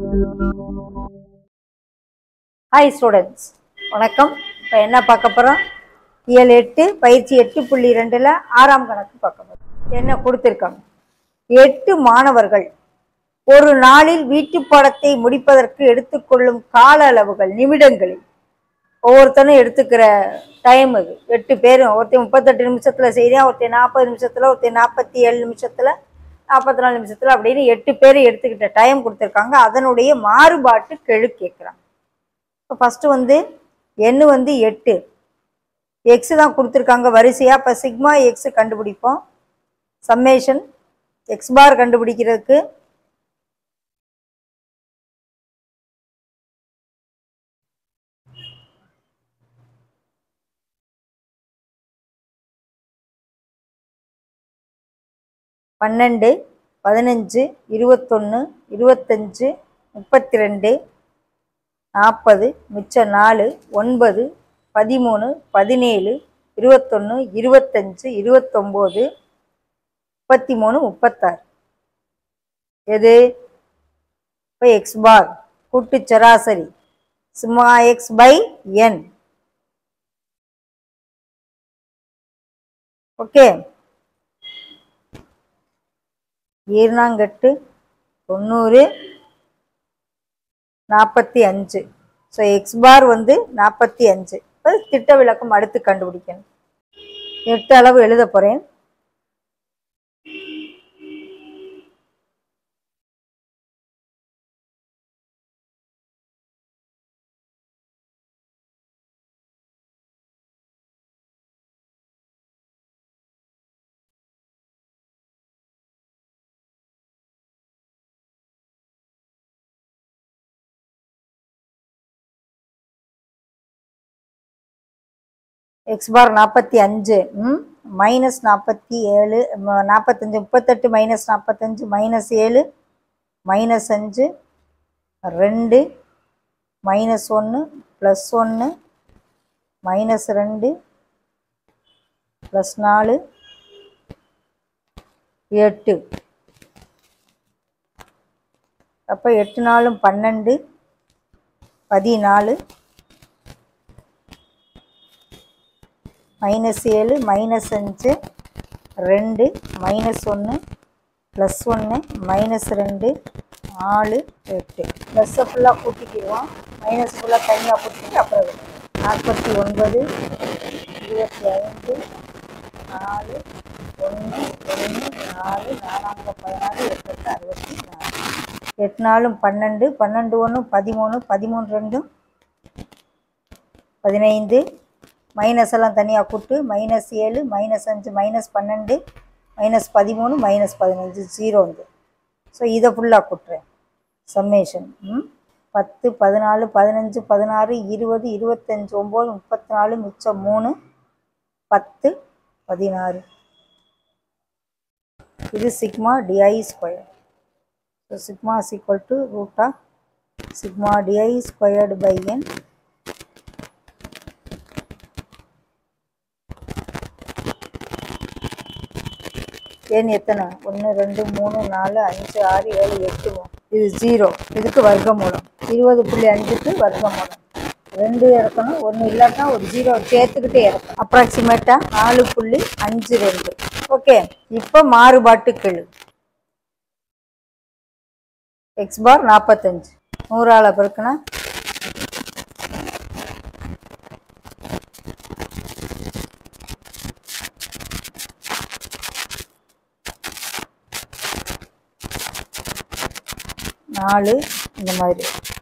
Hi students, வணக்கம். இப்போ என்ன பார்க்க போகிறோம்? இயல் 8 பயிற்சி 8.2ல் 6ஆம் கணக்கு பார்க்க போகிறோம். என்ன கொடுத்துருக்காங்க? 8 மாணவர்கள் ஒரு நாளில் வீட்டுப்பாடத்தை முடிப்பதற்கு எடுத்துக்கொள்ளும் கால அளவுகள் நிமிடங்களில் ஒவ்வொருத்தனும் எடுத்துக்கிற டைம் இது 8 பேரும் ஒருத்தர் 38 நிமிஷத்தில் செய்கிறேன், ஒருத்தர் 40 நிமிஷத்தில், ஒருத்தர் 47 நிமிஷத்தில், 44 நிமிஷத்தில் அப்படின்னு 8 பேர் எடுத்துக்கிட்ட டைம் கொடுத்துருக்காங்க. அதனுடைய மாறுபாட்டு கெழு கேட்குறாங்க. இப்போ ஃபஸ்ட்டு வந்து n வந்து 8, எக்ஸ் தான் கொடுத்துருக்காங்க வரிசையாக. இப்போ சிக்மா எக்ஸ் கண்டுபிடிப்போம். சம்மேஷன் எக்ஸ் பார் கண்டுபிடிக்கிறதுக்கு பன்னெண்டு 15 21 25 32 40 மிச்சம் 4 9 13 17 21 25 29 33 36 எது? இப்போ எக்ஸ் பார் கூட்டு சராசரி sigma x by n. Okay, ஈர்னாங்கட்டு 90 45. ஸோ எக்ஸ் பார் வந்து 45. இப்போ திட்ட விளக்கம் அடுத்து கண்டுபிடிக்கணும். 8 அளவு எழுத போகிறேன். X bar 45 minus 47 45 38 minus 45 minus 7 minus 5 2 minus 1 plus 1 minus 2 plus 4 8. அப்போ 8 நாளும் 12 14 minus 7 minus 5 2 minus 1 plus 1 minus 2 4 8. ப்ளஸ்ஸை ஃபுல்லாக கூட்டிக்கிடுவோம், மைனஸ் ஃபுல்லாக தனியாக கூட்டிட்டு அப்புறம் 49 25 4 1 1 4 4 16 8 64. 8 நாளும் 12 12 1 13 13 2 15 மைனஸ் எல்லாம் தனியாக கூட்டு minus 7 minus 5 minus 12 minus 13 minus 15 0 வந்து. ஸோ இதை ஃபுல்லாக கூட்டுறேன். சம்மேஷன் 10 14 15 16 20 25 9 34 மிச்சம் 3 10 16. இது sigma di square. So sigma is equal to root of sigma di squared by n n எத்தனை? 1 2 3 4 5 6 7 8. இது 0, இதுக்கு வர்க்கமூலம் 20.5க்கு வர்க்கமூலம் 2 இறக்கணும். 1 இல்லாட்டா ஒரு 0 சேர்த்துக்கிட்டே இறக்கணும். அப்ராக்சிமேட்டாக 4.52. ஓகே, இப்போ மாறுபாட்டு கெழு எக்ஸ் பார் 45 100ஆல் பெருக்குனா 4 இந்த மாதிரி